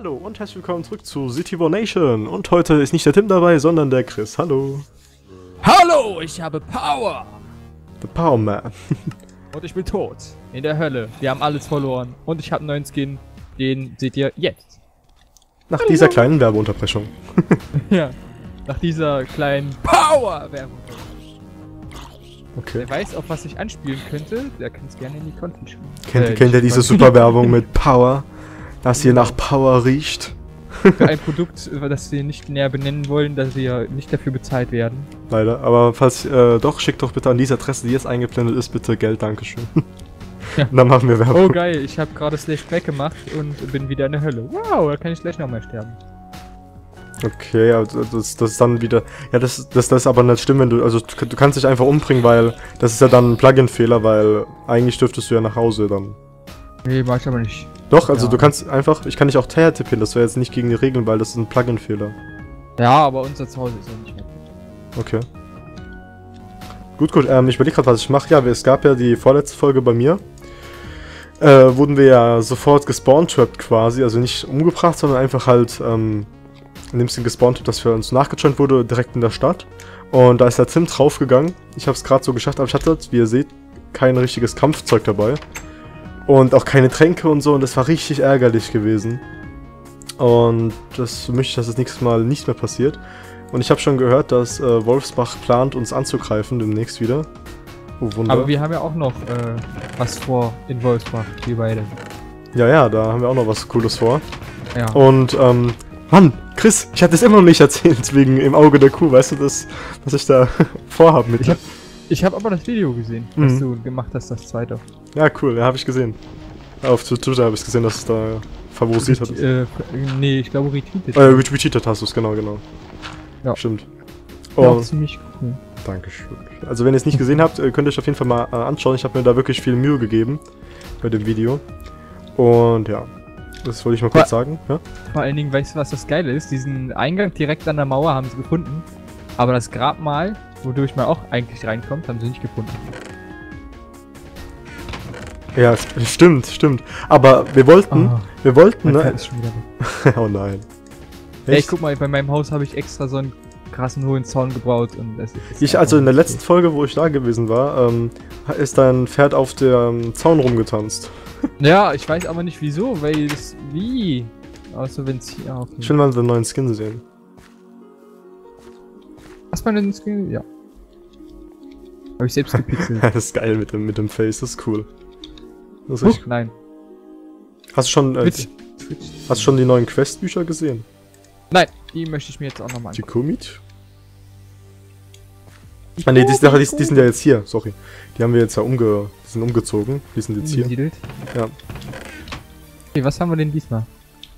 Hallo und herzlich willkommen zurück zu City War Nation. Und heute ist nicht der Tim dabei, sondern der Chris. Hallo. Hallo, ich habe Power. The Power Man. Und ich bin tot. In der Hölle. Wir haben alles verloren. Und ich habe einen neuen Skin. Den seht ihr jetzt. Nach dieser kleinen Werbeunterbrechung. Ja. Nach dieser kleinen Power-Werbung. Okay. Wer weiß, auf was ich anspielen könnte, der kann es gerne in die Konten schreiben. Kennt ihr diese super Werbung mit Power? Das hier nach Power riecht? Für ein Produkt, das wir nicht näher benennen wollen, dass wir nicht dafür bezahlt werden. Leider. Aber falls doch, schickt doch bitte an diese Adresse, die jetzt eingeblendet ist, bitte Geld. Dankeschön. Ja. Und dann machen wir Werbung. Oh geil, ich habe gerade Slash weggemacht und bin wieder in der Hölle. Wow, da kann ich gleich nochmal sterben. Okay, ja, das ist dann wieder... Ja, das ist aber nicht schlimm, wenn du... Also, du kannst dich einfach umbringen, weil... Das ist ja dann ein Plugin-Fehler, weil... Eigentlich dürftest du ja nach Hause dann. Nee, mach ich aber nicht. Doch, also ja. Du kannst einfach... Ich kann dich auch tippen, das wäre jetzt nicht gegen die Regeln, weil das ist ein Plugin-Fehler. Ja, aber unser Zuhause ist ja nicht mehr. Okay. Gut, ich überlege gerade, was ich mache. Ja, es gab ja die vorletzte Folge bei mir. Wurden wir ja sofort gespawnt-trappt quasi. Also nicht umgebracht, sondern einfach halt... in dem Sinn gespawnt, dass für uns nachgejoint wurde, direkt in der Stadt. Und da ist der Tim draufgegangen. Ich habe es gerade so geschafft, aber ich hatte, wie ihr seht, kein richtiges Kampfzeug dabei. Und auch keine Tränke und so, und das war richtig ärgerlich gewesen. Und das möchte ich, dass das nächstes Mal nicht mehr passiert. Und ich habe schon gehört, dass Wolfsbach plant, uns anzugreifen demnächst wieder. Oh, Wunder. Aber wir haben ja auch noch was vor in Wolfsbach, wir beide. Ja, da haben wir auch noch was Cooles vor. Ja. Und, Mann, Chris, ich hatte das immer noch nicht erzählt, wegen im Auge der Kuh, weißt du, was ich da vorhabe mit dir? Ich hab aber das Video gesehen, was du gemacht hast, das zweite. Ja, cool, ja, habe ich gesehen. Auf Twitter habe ich gesehen, dass es da favorisiert hat. Nee, ich glaube retweetet. Retweetet hast du es, genau. Ja. Stimmt. Ja, auch ziemlich cool. Dankeschön. Also wenn ihr es nicht gesehen habt, könnt ihr euch auf jeden Fall mal anschauen. Ich habe mir da wirklich viel Mühe gegeben bei dem Video. Und ja, das wollte ich mal kurz sagen. Ja? Vor allen Dingen, weißt du, was das Geile ist? Diesen Eingang direkt an der Mauer haben sie gefunden. Aber das Grabmal, wodurch man auch eigentlich reinkommt, haben sie nicht gefunden. Ja, stimmt. Aber wir wollten, ne? Ist schon wieder weg. Oh nein. Ja, ich guck mal, bei meinem Haus habe ich extra so einen krassen hohen Zaun gebaut und es ist Also in der letzten Folge, wo ich da gewesen war, ist dein Pferd auf dem Zaun rumgetanzt. Ja, ich weiß aber nicht wieso, weil das... Wie? Außer wenn es hier... Ja, okay. Ich will mal den neuen Skin sehen. Hast du mal den Skin? Ja. Habe ich selbst gepixelt. Das ist geil mit dem Face, das ist cool. Das ist richtig. Nein. Hast du schon die neuen Quest-Bücher gesehen? Nein, die möchte ich mir jetzt auch nochmal Die Kumit? Ah ne, die sind ja jetzt hier, sorry. Die haben wir jetzt ja umgezogen. Die sind jetzt hier. Ja. Okay, was haben wir denn diesmal?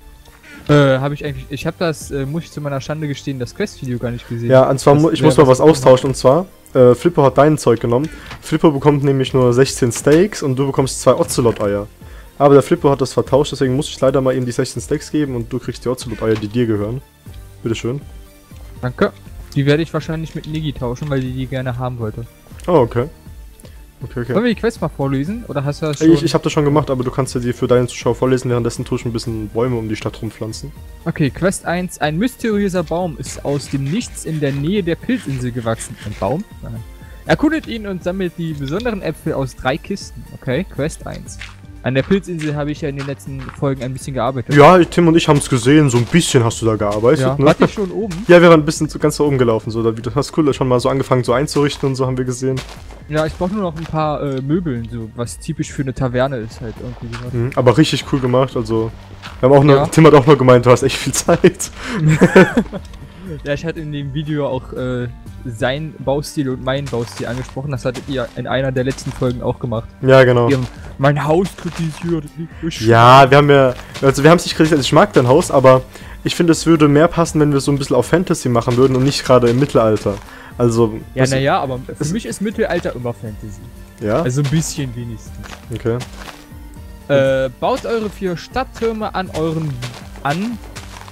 Ich habe das, muss ich zu meiner Schande gestehen, das Quest-Video gar nicht gesehen. Ja, und zwar, ich muss mal was austauschen, und zwar, Flipper hat dein Zeug genommen. Flipper bekommt nämlich nur 16 Steaks und du bekommst 2 Ocelot-Eier. Aber der Flipper hat das vertauscht, deswegen muss ich leider mal ihm die 16 Steaks geben und du kriegst die Ocelot-Eier, die dir gehören. Bitteschön. Danke. Die werde ich wahrscheinlich mit Niggi tauschen, weil die gerne haben wollte. Oh, okay. Okay. Wollen wir die Quest mal vorlesen? Oder hast du das schon? Ich habe das schon gemacht, aber du kannst ja die für deine Zuschauer vorlesen, währenddessen tue ich ein bisschen Bäume um die Stadt rumpflanzen. Okay, Quest 1. Ein mysteriöser Baum ist aus dem Nichts in der Nähe der Pilzinsel gewachsen. Ein Baum? Nein. Erkundet ihn und sammelt die besonderen Äpfel aus 3 Kisten. Okay, Quest 1. An der Pilzinsel habe ich ja in den letzten Folgen ein bisschen gearbeitet. Ja, Tim und ich haben es gesehen, so ein bisschen hast du da gearbeitet, ja. Ne? Wart ihr schon oben? Ja, wir waren ein bisschen ganz da oben gelaufen, so, du hast cool schon mal so angefangen so einzurichten und so, haben wir gesehen. Ja, ich brauche nur noch ein paar Möbeln, so, was typisch für eine Taverne ist halt irgendwie. Aber richtig cool gemacht, also, wir haben auch Tim hat auch noch gemeint, du hast echt viel Zeit. Ja, ich hatte in dem Video auch seinen Baustil und meinen Baustil angesprochen. Das hattet ihr in einer der letzten Folgen auch gemacht. Ja, genau. Wir haben mein Haus kritisiert. Ja, wir haben es nicht kritisiert, ich mag dein Haus, aber ich finde, es würde mehr passen, wenn wir so ein bisschen auf Fantasy machen würden und nicht gerade im Mittelalter. Also... Ja, naja, aber für mich ist Mittelalter immer Fantasy. Ja? Also ein bisschen wenigstens. Okay. Baut eure 4 Stadttürme an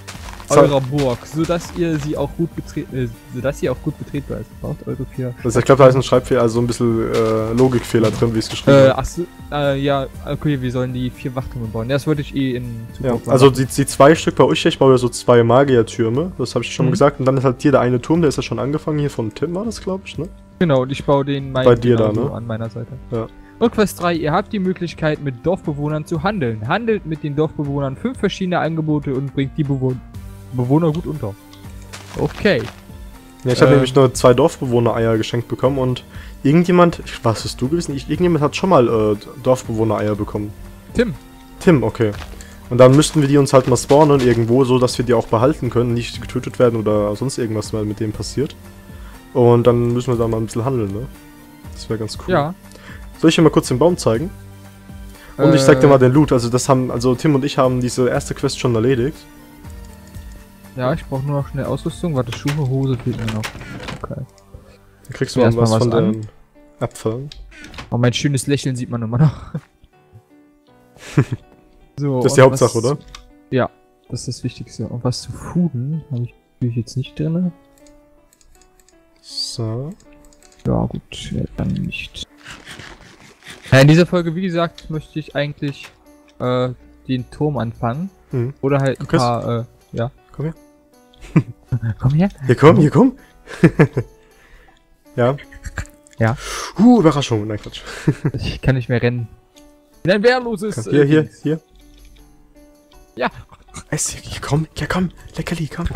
eurer Burg, sodass sie auch gut betretbar ist. Braucht eure 4. Also ich glaube, da ist ein Schreibfehler, also ein bisschen Logikfehler drin, wie es geschrieben wird. Achso, ja, okay, wir sollen die 4 Wachtürme bauen. Das wollte ich in Zukunft also die 2 Stück bei euch, ich baue ja so 2 Magiertürme, das habe ich schon gesagt. Und dann ist halt hier der eine Turm, der ist ja schon angefangen, hier von Tim war das, glaube ich, ne? Genau, und ich baue den bei dir da, ne? An meiner Seite. Ja. Und Quest 3, ihr habt die Möglichkeit mit Dorfbewohnern zu handeln. Handelt mit den Dorfbewohnern 5 verschiedene Angebote und bringt die Bewohner gut unter. Okay. Ja, ich habe nämlich nur 2 Dorfbewohner-Eier geschenkt bekommen und irgendjemand, was hast du gewesen? Irgendjemand hat schon mal Dorfbewohner-Eier bekommen. Tim, okay. Und dann müssten wir die uns halt mal spawnen irgendwo, so dass wir die auch behalten können, nicht getötet werden oder sonst irgendwas mal mit denen passiert. Und dann müssen wir da mal ein bisschen handeln, ne? Das wäre ganz cool. Ja. Soll ich dir mal kurz den Baum zeigen? Und ich zeig dir mal den Loot. Also Tim und ich haben diese erste Quest schon erledigt. Ja, ich brauche nur noch schnell Ausrüstung. Warte, Schuhe, Hose fehlt mir noch. Okay. Dann kriegst du mal was von den Äpfeln. Oh, mein schönes Lächeln sieht man immer noch. So, das ist die Hauptsache, oder? Ja, das ist das Wichtigste. Und was zu fooden habe ich natürlich jetzt nicht drin. So. Ja, gut, dann nicht. Ja, in dieser Folge, wie gesagt, möchte ich eigentlich den Turm anfangen. Oder halt ein paar, ja. Komm her. Komm her. Hier komm. Ja. Ja. Überraschung. Nein, Quatsch. Ich kann nicht mehr rennen. In ein wehrloses... Hier. Ja. Hier, komm. Leckerli, komm.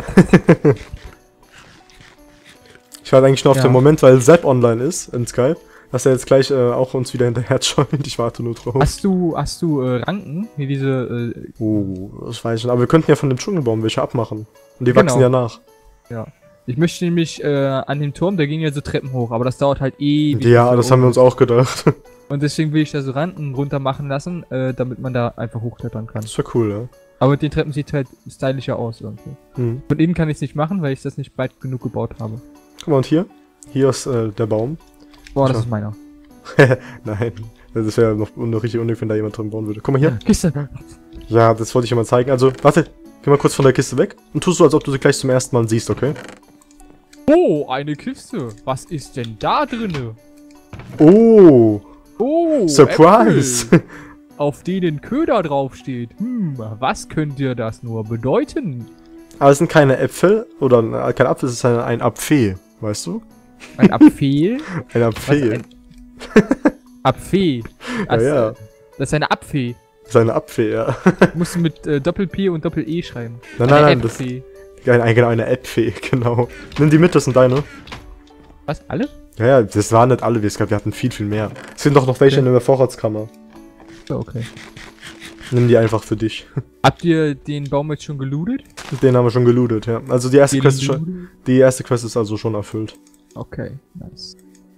Ich warte eigentlich nur auf den Moment, weil Sepp online ist in Skype, dass er jetzt gleich auch uns wieder hinterher joint. Ich warte nur drauf. Hast du Ranken? Wie diese... das weiß ich nicht. Aber wir könnten ja von dem Dschungelbaum welche abmachen. Und die wachsen ja nach. Ja. Ich möchte nämlich an dem Turm, der ging ja so Treppen hoch, aber das dauert halt ewig. Ja, das haben wir uns auch gedacht. Und deswegen will ich da so Ranken runter machen lassen, damit man da einfach hochklettern kann. Das wäre cool, ja. Aber mit den Treppen sieht halt stylischer aus irgendwie. Von innen kann ich es nicht machen, weil ich das nicht breit genug gebaut habe. Guck mal, und hier? Hier ist der Baum. Boah, das ist meiner. Nein, das wäre noch richtig unnötig, wenn da jemand drin bauen würde. Guck mal hier. Kiste. Ja, das wollte ich dir mal zeigen. Also, warte, geh mal kurz von der Kiste weg und tust so, als ob du sie gleich zum ersten Mal siehst, okay? Oh, eine Kiste. Was ist denn da drinne? Oh, Surprise! Äpfel, auf denen Köder draufsteht. Was könnte das nur bedeuten? Aber es sind keine Äpfel, oder kein Apfel, es ist ein Apfel, weißt du? Ein Apfel? Ein Apfel. Apfel. Ja. Das ist eine Apfel. Das ist eine Apfel, ja. Musst du mit Doppel-P und Doppel-E schreiben. Nein, das ist eine Äpfel, genau. Nimm die mit, das sind deine. Was, alle? Ja, das waren nicht alle, wir hatten viel mehr. Es sind doch noch welche in der Vorratskammer. Okay. Nimm die einfach für dich. Habt ihr den Baum jetzt schon gelootet? Den haben wir schon gelootet, ja. Also die erste Quest ist also schon erfüllt. Okay, nice.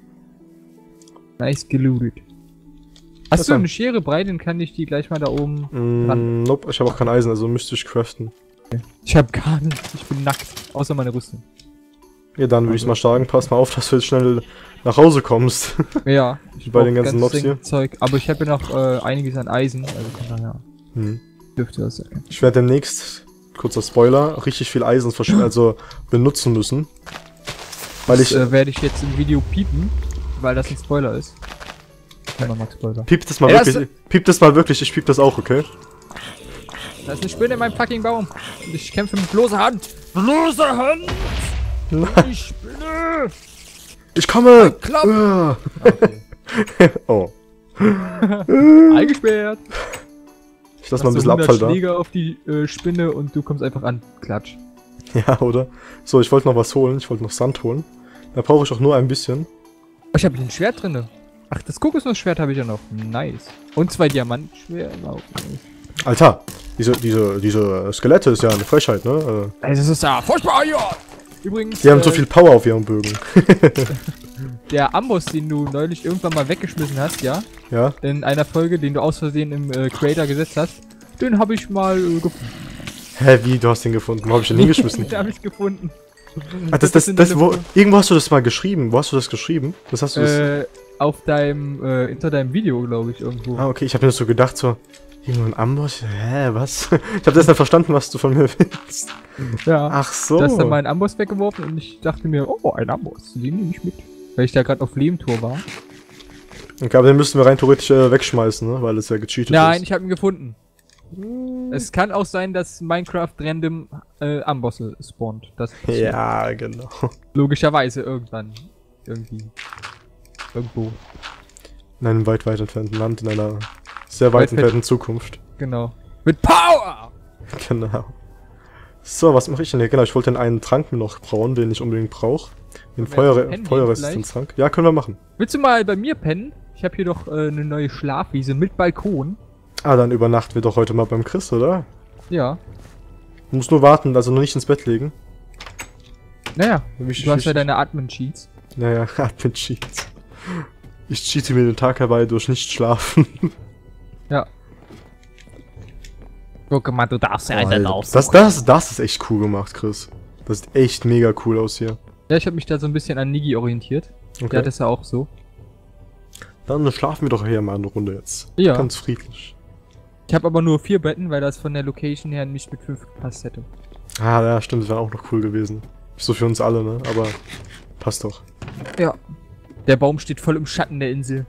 Nice gelootet. Hast du eine Schere breit, dann kann ich die gleich mal da oben ran. Nope, ich habe auch kein Eisen, also müsste ich craften. Okay. Ich habe gar nichts, ich bin nackt, außer meine Rüstung. Ja, dann würde ich mal sagen, pass mal auf, dass du jetzt schnell nach Hause kommst. Ja, ich bei den ganzen Mobs hier. Zeug, aber ich habe ja noch einiges an Eisen, also von daher dürfte das sein. Ich werde demnächst, kurzer Spoiler, richtig viel Eisen benutzen müssen. Weil das werde ich jetzt im Video piepen, weil das ein Spoiler ist. Spoiler. Piept das mal wirklich, piept das mal wirklich, ich piep das auch, okay? Da ist eine Spinne in meinem fucking Baum. Und ich kämpfe mit bloßer Hand. Bloße Hand! Die Spinne! Ich komme! Okay. Oh. Eingesperrt! Ich lass mal ein bisschen Abfall da. Schläger auf die Spinne und du kommst einfach an. Klatsch. Ja, oder? So, ich wollte noch was holen. Ich wollte noch Sand holen. Da brauche ich auch nur ein bisschen. Oh, ich habe hier ein Schwert drin. Ach, das Kokosnussschwert habe ich ja noch. Nice. Und 2 Diamantschwert. Alter, diese Skelette ist ja eine Frechheit, ne? Das ist ja furchtbar hier! Übrigens. Die haben so viel Power auf ihren Bögen. Der Amboss, den du neulich irgendwann mal weggeschmissen hast, ja? Ja. In einer Folge, den du aus Versehen im Creator gesetzt hast, den habe ich mal gefunden. Hä, wie? Du hast den gefunden? Wo hab ich den hingeschmissen? Den habe ich gefunden. Ach, irgendwo hast du das mal geschrieben. Wo hast du das geschrieben? Was hast du auf deinem, hinter deinem Video, glaube ich, irgendwo. Ah, okay. Ich habe mir das so gedacht, so, Irgendwo ein Amboss? Hä, was? Ich hab das nicht verstanden, was du von mir willst. Ja. Ach so. Du hast dann meinen Amboss weggeworfen und ich dachte mir, oh, ein Amboss, den nehme ich mit. Weil ich da gerade auf Lehmtor war. Okay, aber den müssten wir rein theoretisch wegschmeißen, ne? Weil es ja gecheatet ist. Nein, ich habe ihn gefunden. Es kann auch sein, dass Minecraft random Ambosse spawnt. Das passiert. Ja, genau. Logischerweise irgendwann. Irgendwie. Irgendwo. In einem weit entfernten Land, in einer sehr weit entfernten Zukunft. Genau. Mit Power! Genau. So, was mache ich denn hier? Genau, ich wollte den einen Trank mir noch brauen, den ich unbedingt brauche. Den Feuerresistenztrank. Ja, können wir machen. Willst du mal bei mir pennen? Ich habe hier doch eine neue Schlafwiese mit Balkon. Ah, dann übernachten wir doch heute mal beim Chris, oder? Ja. Du musst nur warten, also noch nicht ins Bett legen. Naja, du hast ja deine Admin-Cheats. Naja, Admin-Cheats. Ich cheate mir den Tag herbei durch nicht schlafen. Ja. Guck mal, du darfst ja einen aus. Das ist echt cool gemacht, Chris. Das sieht echt mega cool aus hier. Ja, ich habe mich da so ein bisschen an Nigi orientiert. Okay. Der hat das ja auch so. Dann schlafen wir doch hier mal eine Runde jetzt. Ja. Ganz friedlich. Ich habe aber nur 4 Betten, weil das von der Location her nicht mit 5 gepasst hätte. Ah, ja, stimmt, das wäre auch noch cool gewesen. So für uns alle, ne? Aber passt doch. Ja. Der Baum steht voll im Schatten der Insel.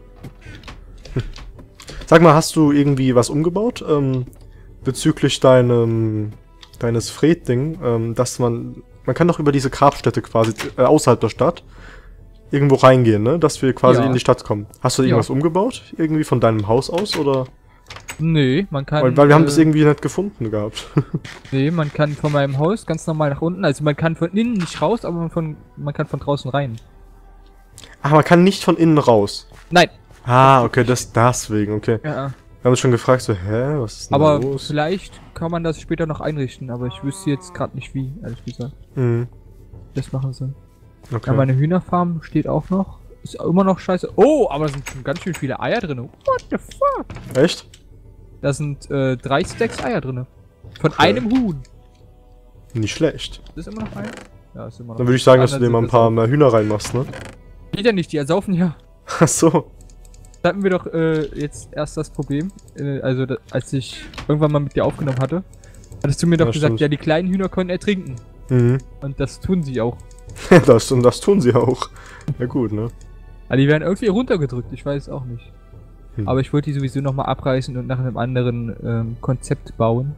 Sag mal, hast du irgendwie was umgebaut? Bezüglich deines Fred-Ding, dass man kann doch über diese Grabstätte quasi außerhalb der Stadt irgendwo reingehen, ne? Dass wir quasi in die Stadt kommen. Hast du irgendwas umgebaut? Irgendwie von deinem Haus aus, oder? Nee, man kann... Weil wir haben das irgendwie nicht gefunden gehabt. Nee, man kann von meinem Haus ganz normal nach unten, also man kann von innen nicht raus, aber man kann von draußen rein. Ach, man kann nicht von innen raus? Nein. Ah, okay, deswegen, okay. Ja. Wir haben uns schon gefragt, so, hä, was ist denn aber da los? Vielleicht kann man das später noch einrichten, aber ich wüsste jetzt gerade nicht wie, ehrlich gesagt. Mhm. Das machen sie. Okay. Ja, meine Hühnerfarm steht auch noch. Ist immer noch scheiße. Oh, aber da sind schon ganz schön viele Eier drin. What the fuck? Echt? Da sind 3 Stacks Eier drin. Von einem Huhn. Nicht schlecht. Ist immer noch Eier? Ja, ist immer noch. Dann würde ich sagen, dass du dir mal ein paar mehr Hühner reinmachst, ne? Geht ja nicht, die ersaufen ja. Ach so. Da hatten wir doch jetzt erst das Problem, also als ich irgendwann mal mit dir aufgenommen hatte, hattest du mir doch gesagt, stimmt. ja, die kleinen Hühner können ertrinken. Mhm. Und das tun sie auch. das tun sie auch. Ja gut, ne? Aber die werden irgendwie runtergedrückt, ich weiß es auch nicht. Aber ich wollte die sowieso nochmal abreißen und nach einem anderen Konzept bauen.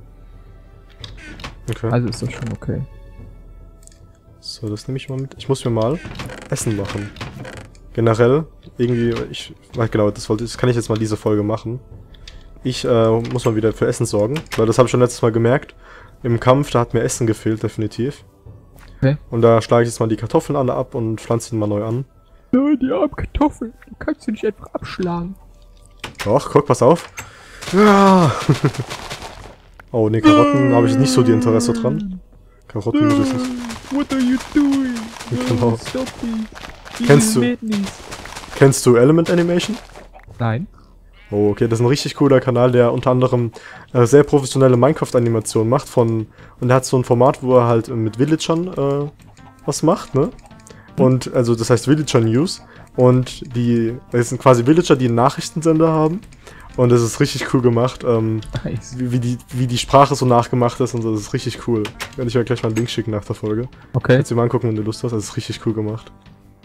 Okay. Also ist das schon okay. So, das nehme ich mal mit. Ich muss mir mal Essen machen. Generell, irgendwie, genau, das kann ich jetzt mal diese Folge machen. Ich muss mal wieder für Essen sorgen, weil das habe ich schon letztes Mal gemerkt. Im Kampf, da hat mir Essen gefehlt, definitiv. Okay. Und da schlage ich jetzt mal die Kartoffeln alle ab und pflanze ihn mal neu an. Nein, die armen Kartoffeln, du kannst sie nicht einfach abschlagen. Doch, guck, pass auf. Ja. Oh ne, Karotten habe ich nicht so die Interesse dran. Karotten muss ich nicht. What are you doing? Genau. Stop me. Kennst du Element Animation? Nein. Oh, okay, das ist ein richtig cooler Kanal, der unter anderem sehr professionelle Minecraft-Animationen macht und er hat so ein Format, wo er halt mit Villagern was macht, ne? Und, also das heißt Villager News und das sind quasi Villager, die einen Nachrichtensender haben und das ist richtig cool gemacht, Nice. wie die Sprache so nachgemacht ist und so, das ist richtig cool. Werde ich euch gleich mal einen Link schicken nach der Folge. Okay. Kannst du dir mal angucken, wenn du Lust hast, das ist richtig cool gemacht.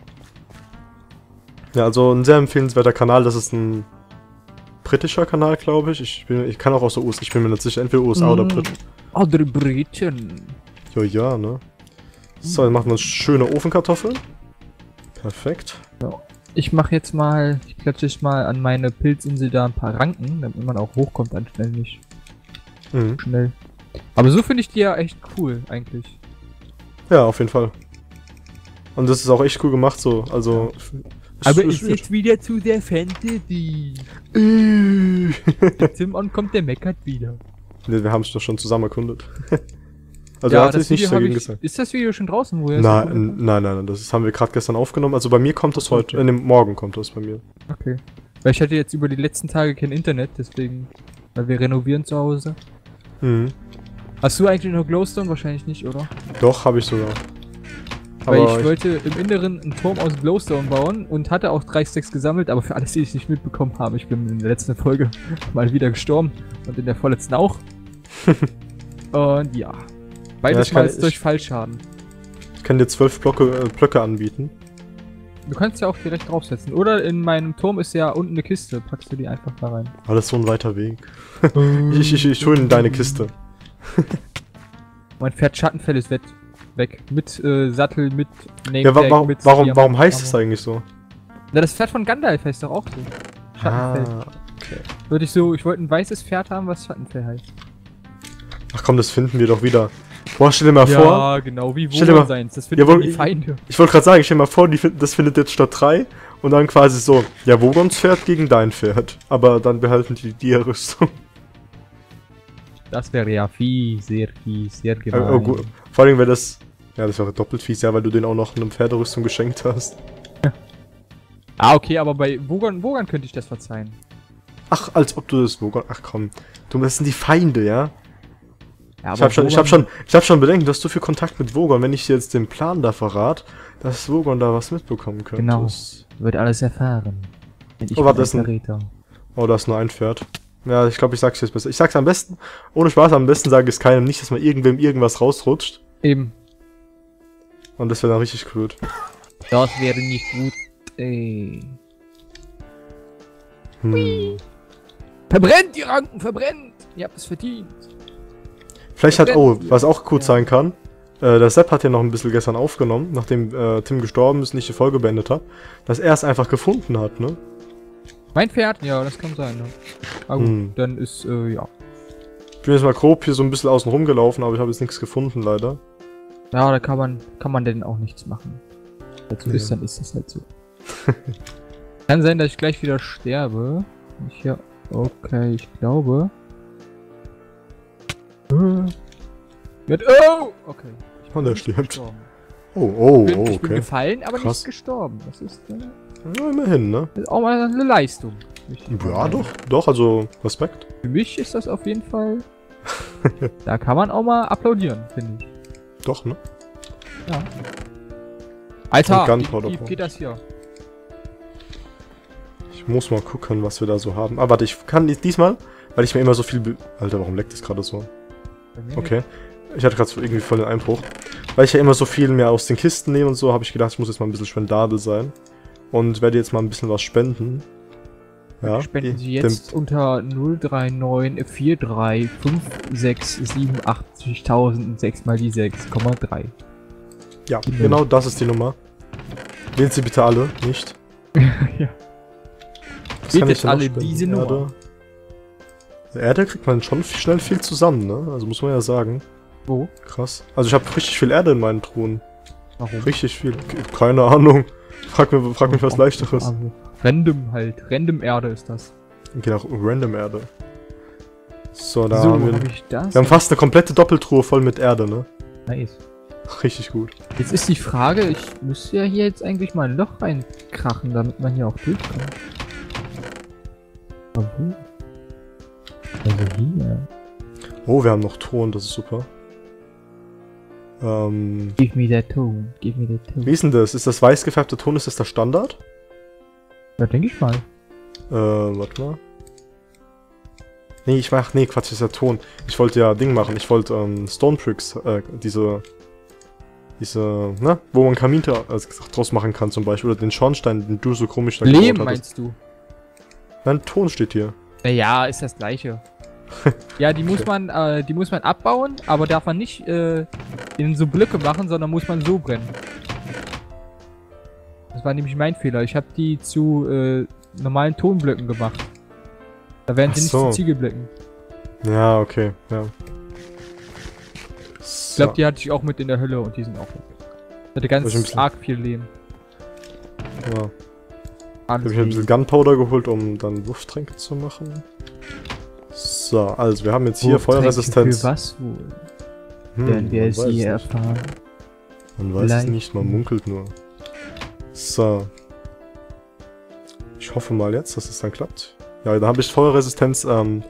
Ja, also ein sehr empfehlenswerter Kanal, das ist ein britischer Kanal, glaube ich. Ich kann auch aus der USA, ich bin mir nicht sicher, entweder USA oder Briten. Andere Briten. Ja, ne? So, dann machen wir uns schöne Ofenkartoffeln. Perfekt. Ja. Ich mache jetzt mal, ich klatsche mal an meine Pilzinsel da ein paar Ranken, damit man auch hochkommt anständig. Mhm. Schnell. Aber so finde ich die ja echt cool, eigentlich. Ja, auf jeden Fall. Und das ist auch echt cool gemacht, so, also... Aber ist jetzt wieder zu der Fantasy. Der Tim ankommt, der meckert wieder. Ne, wir haben es doch schon zusammen erkundet. Also ja, er hat sich nicht dagegen gesagt. Ist das Video schon draußen, wo Nein, das haben wir gerade gestern aufgenommen. Also bei mir kommt das heute, morgen kommt das bei mir. Okay. Weil ich hatte jetzt über die letzten Tage kein Internet, deswegen, weil wir renovieren zu Hause. Mhm. Hast du eigentlich noch Glowstone? Wahrscheinlich nicht, oder? Doch, habe ich sogar. Weil Aber ich wollte im Inneren einen Turm aus Glowstone bauen und hatte auch 3 Stacks gesammelt, aber für alles, die ich nicht mitbekommen habe, ich bin in der letzten Folge mal wieder gestorben und in der vorletzten auch. Und ja. Beides Ja, mal durch Fallschaden. Ich kann dir 12 Blöcke anbieten. Du kannst ja auch direkt draufsetzen. Oder in meinem Turm ist ja unten eine Kiste. Packst du die einfach da rein. Aber das ist so ein weiter Weg. ich hole in deine Kiste. Mein Pferd Schattenfell ist weg. Mit Sattel, mit Ja, warum heißt es eigentlich so? Na, das Pferd von Gandalf heißt doch auch so. Schattenfell. Okay. Ich wollte ein weißes Pferd haben, was Schattenfell heißt. Ach komm, das finden wir doch wieder. Boah, stell dir mal vor. Ja, genau, wie Stell dir mal- Wohnseins. Das finden Jawohl, die Feinde. Ich wollte gerade sagen, stell dir mal vor, das findet jetzt statt 3 und dann quasi so, ja, Vogons Pferd gegen dein Pferd. Aber dann behalten die Rüstung. Das wäre ja sehr gemein. Oh, gut. Vor allem wäre das. Ja, das wäre doppelt fies, ja, weil du den auch noch eine Pferderüstung geschenkt hast. Ah, okay, aber bei Wogon könnte ich das verzeihen. Ach, als ob du das Vogon. Ach komm. Du, das sind die Feinde, ja? Ja, Ich hab schon Bedenken, du hast so viel Kontakt mit Vogon, wenn ich dir jetzt den Plan da verrate, dass Vogon da was mitbekommen könnte. Genau. Wird alles erfahren. Oh, warte, das ist Oh, da ist nur ein Pferd. Ja, ich glaube, ich sag's jetzt besser. Ich sag's am besten, ohne Spaß, am besten sage ich es keinem, nicht, dass mal irgendwem irgendwas rausrutscht. Eben. Und das wäre dann richtig blöd. Das wäre nicht gut, ey. Verbrennt die Ranken, verbrennt! Ihr habt es verdient. Vielleicht hat, was auch gut sein kann, der Sepp hat ja noch ein bisschen gestern aufgenommen, nachdem Tim gestorben ist und ich die Folge beendet habe, dass er es einfach gefunden hat, ne? Mein Pferd? Ja, das kann sein, ne? Aber gut, dann ist, ja. Ich bin jetzt mal grob hier so ein bisschen außen rumgelaufen, aber ich habe jetzt nichts gefunden, leider. Ja, da kann man denn auch nichts machen. Wenn es so ist, dann ist es halt so. Kann sein, dass ich gleich wieder sterbe. Okay, ich glaube. Oh! Okay. Und er stirbt. Gestorben. Ich bin gefallen, aber Krass. nicht gestorben. Das ist, ja, immerhin, ne? ist auch mal eine Leistung. Ja, doch, also Respekt. Für mich ist das auf jeden Fall. Da kann man auch mal applaudieren, finde ich. Doch, ne? Ja. Alter, wie geht das hier? Ich muss mal gucken, was wir da so haben. Ah, warte, ich kann diesmal, weil ich mir immer so viel... Alter, warum leckt das gerade so? Okay. Ich hatte gerade so irgendwie voll den Einbruch. Weil ich ja immer so viel mehr aus den Kisten nehme und so, habe ich gedacht, ich muss jetzt mal ein bisschen spendabel sein. Und werde jetzt mal ein bisschen was spenden. Ja, spenden Sie jetzt unter 0394356878000 mal die 6,3. Ja, genau das ist die Nummer. Wählen Sie bitte alle, nicht? Ja. Wählt jetzt alle diese Nummer. Erde kriegt man schon schnell viel zusammen, ne? Also muss man ja sagen. Wo? Krass. Also ich habe richtig viel Erde in meinen Truhen. Warum? Richtig viel. Keine Ahnung. Frag mich was Leichteres. Also, random halt. Random Erde ist das. Genau, Random Erde. So, da so, haben wir... Wir haben fast eine komplette Doppeltruhe voll mit Erde, ne? Nice. Richtig gut. Jetzt ist die Frage, ich müsste ja hier jetzt eigentlich mal ein Loch reinkrachen, damit man hier auch durchkommt. Aber wo? Also hier. Oh, wir haben noch Ton, das ist super. Give me that tone, give me that tone. Wie ist denn das? Ist das weiß gefärbte Ton, ist das der Standard? Ja, denke ich mal. Warte mal. Nee, Quatsch, das ist der Ton. Ich wollte ja Ding machen, ich wollte Stone Bricks, diese, ne? Wo man Kamin draus machen kann zum Beispiel, oder den Schornstein, den du so komisch da Lehm meinst du? Nein, Ton steht hier. Ja, ist das gleiche. Ja, die muss man abbauen, aber darf man nicht in so Blöcke machen, sondern muss man so brennen. Das war nämlich mein Fehler. Ich habe die zu normalen Tonblöcken gemacht. Da werden sie nicht zu Ziegelblöcken. Ja, okay, ja. Ich glaube, die hatte ich auch mit in der Hölle und die sind auch weg. Ich hatte ganz arg viel Lehm. Ja. Ich habe mir ein bisschen Gunpowder geholt, um dann Wurftränke zu machen. So, also wir haben jetzt hier Feuerresistenz. Für was wohl? Werden wir sie erfahren. Man weiß es nicht, man munkelt nur. So. Ich hoffe mal jetzt, dass es dann klappt. Ja, da habe ich Feuerresistenz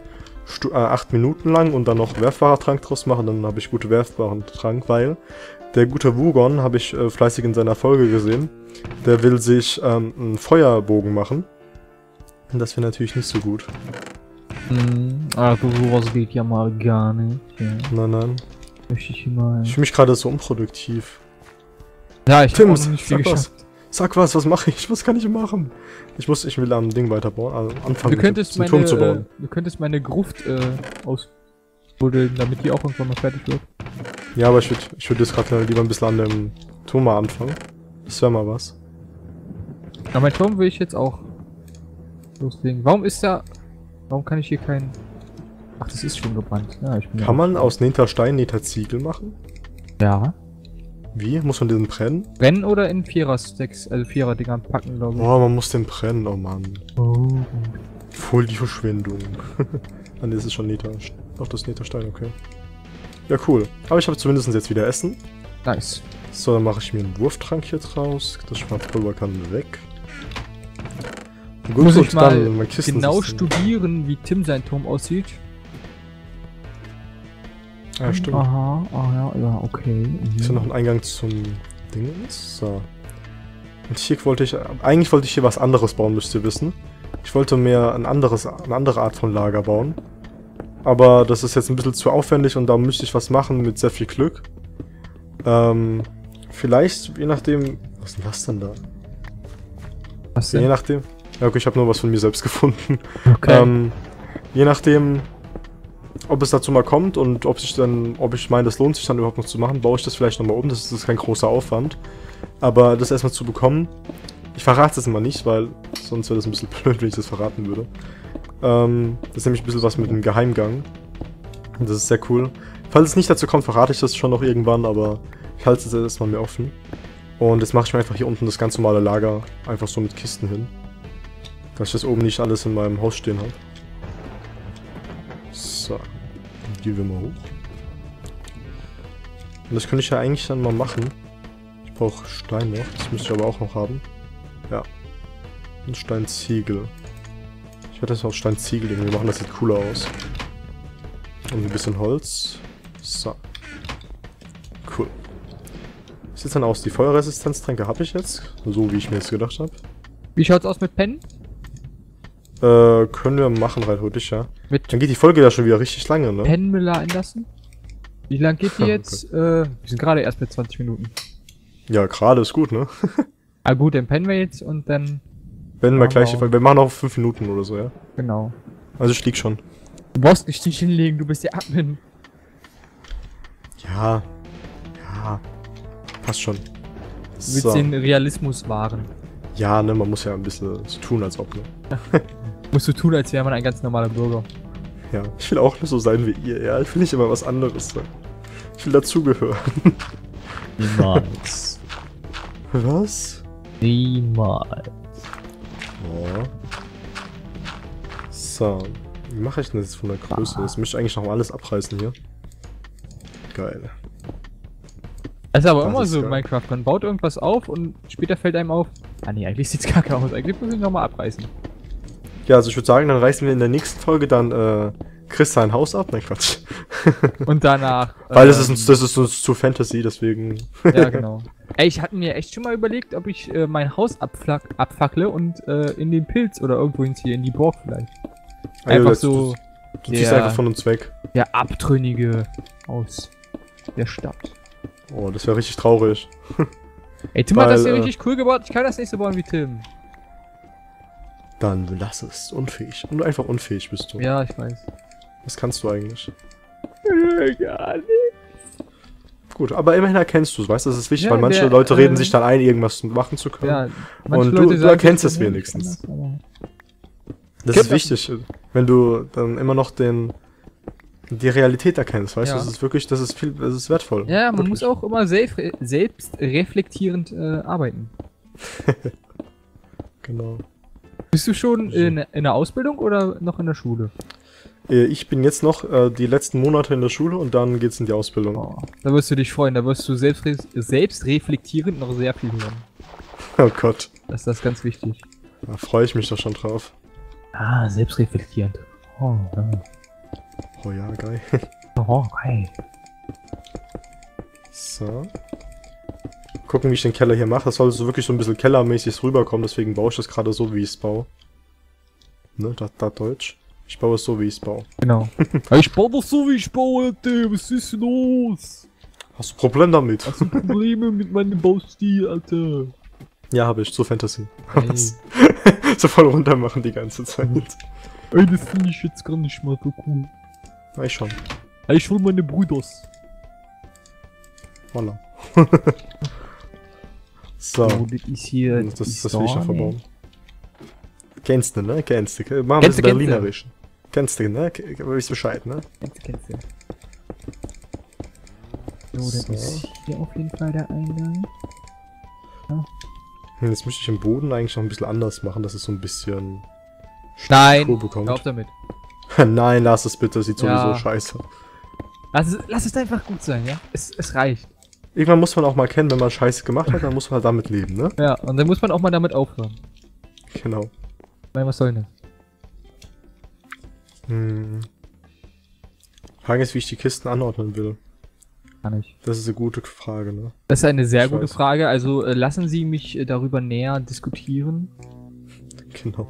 8 Minuten lang und dann noch werfbarer Trank draus machen. Dann habe ich gute werfbaren Trank, weil der gute Wugon, habe ich fleißig in seiner Folge gesehen, der will sich einen Feuerbogen machen. Und das wäre natürlich nicht so gut. Also sowas geht ja mal gar nicht. Ja. Nein. Möchte ich mal. Ich fühle mich gerade so unproduktiv. Ja, ich Tim, hab auch noch nicht viel geschafft. Sag was mache ich? Was kann ich machen? Ich will am Ding weiterbauen, also anfangen, Du könntest den Turm zu bauen. du könntest meine Gruft ausbuddeln, damit die auch irgendwann mal fertig wird. Ja, aber ich würd jetzt gerade lieber ein bisschen an dem Turm mal anfangen. Das wäre mal was. Aber mein Turm will ich jetzt auch loslegen. Warum kann ich hier keinen... Ach, das ist schon gebrannt. Ja, ich bin Kann man aus Netherstein Netherziegel machen? Ja. Wie? Muss man den brennen? Brennen oder in Vierer-Stacks, also Vierer-Dingern packen, glaube ich. Oh, man muss den brennen, oh Mann. Oh. Voll die Verschwendung. Ah, ne, das ist schon Nether. Ach, das ist Netherstein, okay. Ja, cool. Aber ich habe zumindest jetzt wieder Essen. Nice. So, dann mache ich mir einen Wurftrank hier draus. Das Schwarzpulver kann weg. Gut, Muss ich mal mein genau Kistensystem. studieren, wie Tim sein Turm aussieht. Ja, stimmt. Aha, ja, okay. Ist ja noch ein Eingang zum Ding. So. Und hier wollte ich... Eigentlich wollte ich hier was anderes bauen, müsst ihr wissen. Ich wollte mehr eine andere Art von Lager bauen. Aber das ist jetzt ein bisschen zu aufwendig und da müsste ich was machen mit sehr viel Glück. Vielleicht, je nachdem... Was ist denn das denn da? Was Je denn? nachdem... Ja, okay, ich habe nur was von mir selbst gefunden. Okay. Je nachdem, ob es dazu mal kommt und ob ich meine, das lohnt sich dann überhaupt noch zu machen, baue ich das vielleicht nochmal um. Das ist kein großer Aufwand. Aber das erstmal zu bekommen, ich verrate das immer nicht, weil sonst wäre das ein bisschen blöd, wenn ich das verraten würde. Das ist nämlich ein bisschen was mit dem Geheimgang. Und das ist sehr cool. Falls es nicht dazu kommt, verrate ich das schon noch irgendwann, aber ich halte es jetzt erstmal mir offen. Und jetzt mache ich mir einfach hier unten das ganz normale Lager einfach so mit Kisten hin. Dass ich das oben nicht alles in meinem Haus stehen habe. So. Gehen wir mal hoch. Und das könnte ich ja eigentlich dann mal machen. Ich brauche Stein noch. Das müsste ich aber auch noch haben. Ja. Und Steinziegel. Ich werde das aus Steinziegel irgendwie machen. Das sieht cooler aus. Und ein bisschen Holz. So. Cool. Wie sieht es dann aus? Die Feuerresistenztränke habe ich jetzt. So wie ich mir jetzt gedacht habe. Wie schaut's aus mit Pennen? Können wir machen, rein theoretisch, ja. Dann geht die Folge ja schon wieder richtig lange, ne? Pennmüller einlassen? Wie lang geht die Oh jetzt? Wir sind gerade erst bei 20 Minuten. Ja, gerade ist gut, ne? Ah gut, dann pennen wir jetzt und dann... Wenn wir gleich die Wow. Folge. Wir machen auch 5 Minuten oder so, ja. Genau. Also ich lieg schon. Du brauchst nicht dich hinlegen, du bist der Admin. Ja. Ja. Passt schon. Du willst den Realismus wahren. Ja, ne, man muss ja ein bisschen so tun, als ob, ne? Musst du tun, als wäre man ein ganz normaler Bürger. Ja. Ich will auch nur so sein wie ihr, ja. Ich will nicht immer was anderes sein. Ich will dazugehören. Niemals. Was? Niemals. Oh. So. Wie mache ich denn das jetzt von der Größe? Das möchte ich eigentlich noch alles abreißen hier. Geil. Das ist aber Das immer ist so in geil. Minecraft. Man baut irgendwas auf und später fällt einem auf. Ah nee, eigentlich sieht's kacke aus. Eigentlich muss ich nochmal abreißen. Ja, also ich würde sagen, dann reißen wir in der nächsten Folge dann Chris sein Haus ab. Nein, Quatsch. Und danach. Weil das ist uns zu Fantasy, deswegen. Ja, genau. Ey, ich hatte mir echt schon mal überlegt, ob ich mein Haus abfackle und in den Pilz oder irgendwo hinziehe, in die Burg vielleicht. Einfach so Du ziehst einfach von uns weg. der Abtrünnige aus der Stadt. Oh, das wäre richtig traurig. Ey, Tim hat das hier Weil, richtig cool gebaut. Ich kann das nicht so bauen wie Tim. Dann lass es. Unfähig. Und einfach unfähig bist du. Ja, ich weiß. Was kannst du eigentlich? Gar nicht. Gut, aber immerhin erkennst du es, weißt du, das ist wichtig, Ja, weil manche der, Leute reden sich dann ein, irgendwas machen zu können. Ja, Und du erkennst es wenigstens. Das ist Gibt wichtig, wenn du dann immer noch die Realität erkennst, weißt du, Ja. das ist wirklich, das ist wertvoll. Ja, man wirklich. muss auch immer selbst reflektierend arbeiten. Genau. Bist du schon So. in der Ausbildung oder noch in der Schule? Ich bin jetzt noch die letzten Monate in der Schule und dann geht's in die Ausbildung. Oh, da wirst du dich freuen, da wirst du selbst reflektierend noch sehr viel hören. Oh Gott, Das ist ganz wichtig. da freue ich mich doch schon drauf. Ah, selbstreflektierend. Oh, ja. Oh ja, geil. Oh, geil. So. gucken, wie ich den Keller hier mache. Das soll so wirklich so ein bisschen kellermäßig rüberkommen, deswegen baue ich das gerade so, wie ich es baue. Ne, da Deutsch. Ich baue es so, wie ich es baue. Genau. Ich baue doch so, wie ich baue, Alter. Was ist denn los? Hast du Problem damit? Hast du Probleme mit meinem Baustil, Alter? Ja, habe ich. Zur Fantasy. Ey. So voll runter machen die ganze Zeit. Ey, das finde ich jetzt gar nicht mal so cool. Ja, ich schon. Ey, ich hol meine Brüders. Voilà. So. Oh, das ist hier. Das will ich noch verbauen. Kennst du, ne? Kennst du. Machen wir das Berlinerisch. Kennst du, ne? Weißt Bescheid, ne? Kennst du. So, das ist hier auf jeden Fall der Eingang. Jetzt möchte ich den Boden eigentlich noch ein bisschen anders machen, dass es so ein bisschen Nein, Struktur bekommt. hör auf damit. Nein, lass es bitte, sieht sowieso scheiße. Lass es einfach gut sein, ja? Es reicht. Irgendwann muss man auch mal kennen, wenn man Scheiße gemacht hat, dann muss man halt damit leben, ne? Ja, und dann muss man auch mal damit aufhören. Genau. Nein, was soll denn? Frage ist, wie ich die Kisten anordnen will. Kann ich. Das ist eine gute Frage, ne? Das ist eine sehr Ich gute weiß. Frage, also lassen Sie mich darüber näher diskutieren. Genau.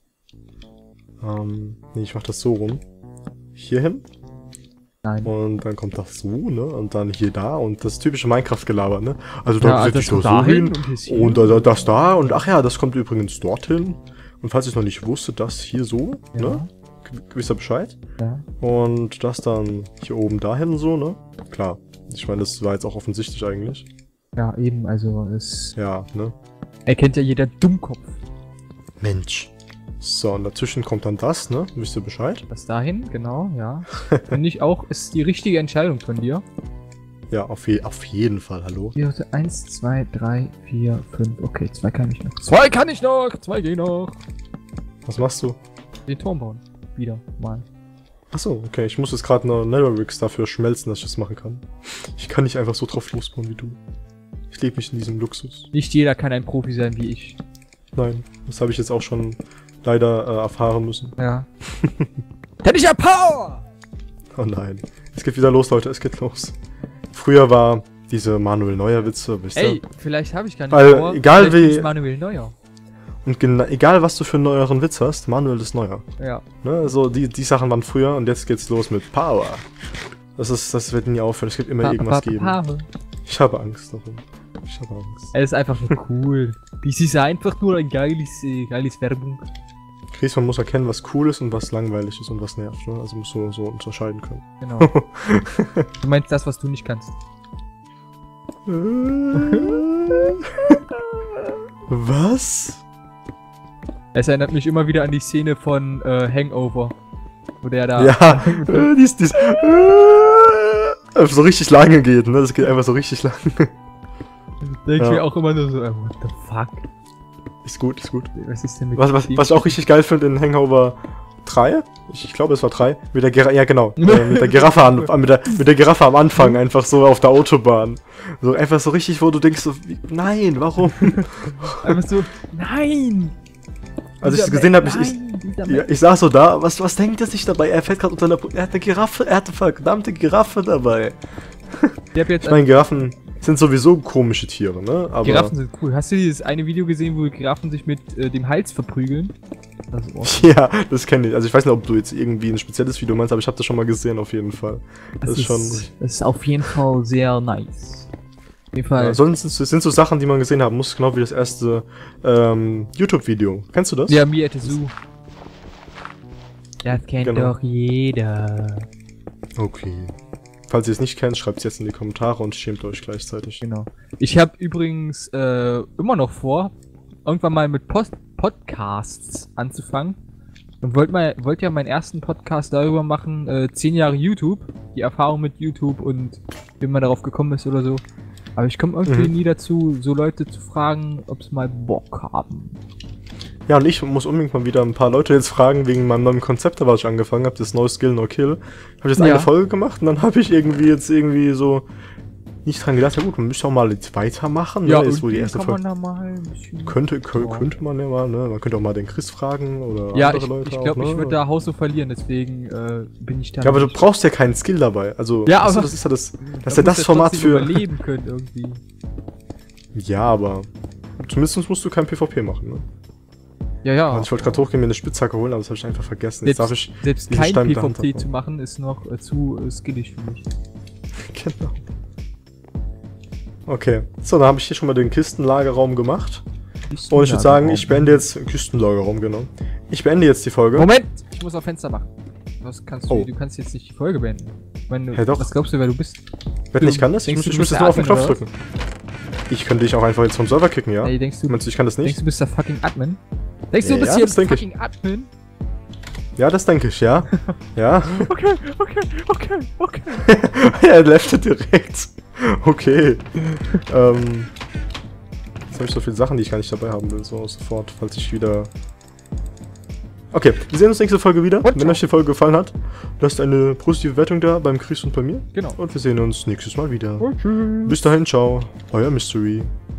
Nee, ich mach das so rum. Hier hin. Nein. Und dann kommt das so, ne? Und dann hier da und das typische Minecraft-Gelaber, ne? Also Ja, da setze ich das so hin und das da und ach ja, das kommt übrigens dorthin. Und falls ich noch nicht wusste, das hier so, Ja. ne? Gewisser Bescheid. Ja. Und das dann hier oben dahin so, ne? Klar. Ich meine, das war jetzt auch offensichtlich eigentlich. Ja, eben, also es Ja, ne? erkennt ja jeder Dummkopf. Mensch. So, und dazwischen kommt dann das, ne? Wisst ihr Bescheid? Das dahin, genau, ja. Finde ich auch, ist die richtige Entscheidung von dir. Ja, auf jeden Fall, hallo. Hier, 1, 2, 3, 4, 5. Okay, 2 kann ich noch. 2 kann ich noch! 2 gehen noch! Was machst du? Den Turm bauen. Wieder mal. Achso, okay, ich muss jetzt gerade eine Netherbricks dafür schmelzen, dass ich das machen kann. Ich kann nicht einfach so drauf losbauen wie du. Ich lebe nicht in diesem Luxus. Nicht jeder kann ein Profi sein wie ich. Nein, das habe ich jetzt auch schon leider erfahren müssen. Ja. Hätte ich ja Power! Oh nein. Es geht wieder los, Leute, es geht los. Früher war diese Manuel Neuer Witze, wisst ihr? Ey, vielleicht habe ich gar nicht Weil, Power, egal vielleicht bin wie- ich Manuel Neuer. Und egal was du für einen neueren Witz hast, Manuel ist neuer. Ja. Ne? So, die Sachen waren früher und jetzt geht's los mit Power. Das wird nie aufhören, es gibt immer irgendwas geben. Ich habe Angst darum. Ich habe Angst. Er ist einfach nur cool. Dies ist einfach nur ein geiles Werbung. Chris, man muss erkennen, was cool ist und was langweilig ist und was nervt. Ne? Also muss so unterscheiden können. Genau. Du meinst das, was du nicht kannst. Was? Es erinnert mich immer wieder an die Szene von Hangover. Wo der da... Ja, so richtig lange geht, ne? Das geht einfach so richtig lang. Denke ich Ja. mir auch immer nur so, what the fuck? Ist gut, ist gut. Was ist denn mit Was ich auch richtig geil finde in Hangover 3, ich glaube es war 3, mit der Giraffe, ja genau, mit der Giraffe mit der Giraffe am Anfang, einfach so auf der Autobahn. So einfach so richtig, wo du denkst so, nein, warum? Einfach so, nein! Als ich Dieser das gesehen habe, Mensch, ich saß so da, was denkt er sich dabei? Er fährt gerade unter einer, er hat eine Giraffe, er hat eine verdammte Giraffe dabei. Der hat jetzt Ich meine, Giraffen sind sowieso komische Tiere, ne? Aber Giraffen sind cool. Hast du dieses eine Video gesehen, wo Giraffen sich mit dem Hals verprügeln? Das ist awesome. ja, das kenne ich. Also ich weiß nicht, ob du jetzt irgendwie ein spezielles Video meinst, aber ich habe das schon mal gesehen auf jeden Fall. Das ist schon. Das ist auf jeden Fall sehr nice. Auf jeden Fall. Ja, sonst sind so Sachen, die man gesehen haben muss, genau wie das erste YouTube-Video. Kennst du das? Ja, Me at the Zoo. Das kennt Genau. doch jeder. Okay. Falls ihr es nicht kennt, schreibt es jetzt in die Kommentare und schämt euch gleichzeitig. Genau. Ich habe übrigens immer noch vor, irgendwann mal mit Podcasts anzufangen. Und wollte ja meinen ersten Podcast darüber machen, 10 Jahre YouTube, die Erfahrung mit YouTube und wie man darauf gekommen ist oder so. Aber ich komme irgendwie nie dazu, so Leute zu fragen, ob sie mal Bock haben. Ja, und ich muss unbedingt mal wieder ein paar Leute jetzt fragen, wegen meinem neuen Konzept, was ich angefangen habe, das neue Skill No Kill. Habe ich jetzt eine Folge gemacht und dann habe ich irgendwie so nicht dran gedacht, ja gut, man müsste auch mal jetzt weitermachen. Ja, ne? Ist und wohl die den erste kann Folge. man da mal ein bisschen... Könnte man ja mal, ne? Man könnte auch mal den Chris fragen oder Ja, andere Leute ich auch, glaube, ne? ich würde da Haus so verlieren, deswegen bin ich da. Ja, aber du nicht- brauchst ja keinen Skill dabei. Also, Ja, weißt du, aber- das ist ja das Da ist ja muss das Format trotzdem für. überleben können irgendwie. Ja, aber zumindest musst du kein PvP machen, ne? Ja. Ich wollte gerade hochgehen, mir eine Spitzhacke holen, aber das habe ich einfach vergessen. Jetzt darf ich selbst diesen kein Stein mit der Hand PvP abbauen. zu machen, ist noch zu skillig für mich. Genau. Okay, so, dann habe ich hier schon mal den Kistenlagerraum gemacht. Und ich würde sagen, ich beende jetzt... Kistenlagerraum, genau. Ich beende jetzt die Folge. Moment! Ich muss auf Fenster machen. Oh. Du kannst jetzt nicht die Folge beenden. Hey, doch. Was glaubst du, wer du bist? Wetten, ich kann das? Ich muss jetzt nur auf den Knopf drücken. Ich könnte dich auch einfach jetzt vom Server kicken, ja? Hey, denkst du, Meinst du, ich kann das nicht? Denkst du, bist der fucking Admin? Denkst du, du bist Ja, hier das denk ich. fucking Admin? Ja, das denke ich, ja. Ja. Okay. Er leftet direkt. Okay. Jetzt habe ich so viele Sachen, die ich gar nicht dabei haben will, so sofort, falls ich wieder... Okay, wir sehen uns nächste Folge wieder. Wenn euch die Folge gefallen hat, lasst eine positive Wertung da beim Chris und bei mir. Genau. Und wir sehen uns nächstes Mal wieder. Und tschüss. Bis dahin, ciao. Euer Mystery.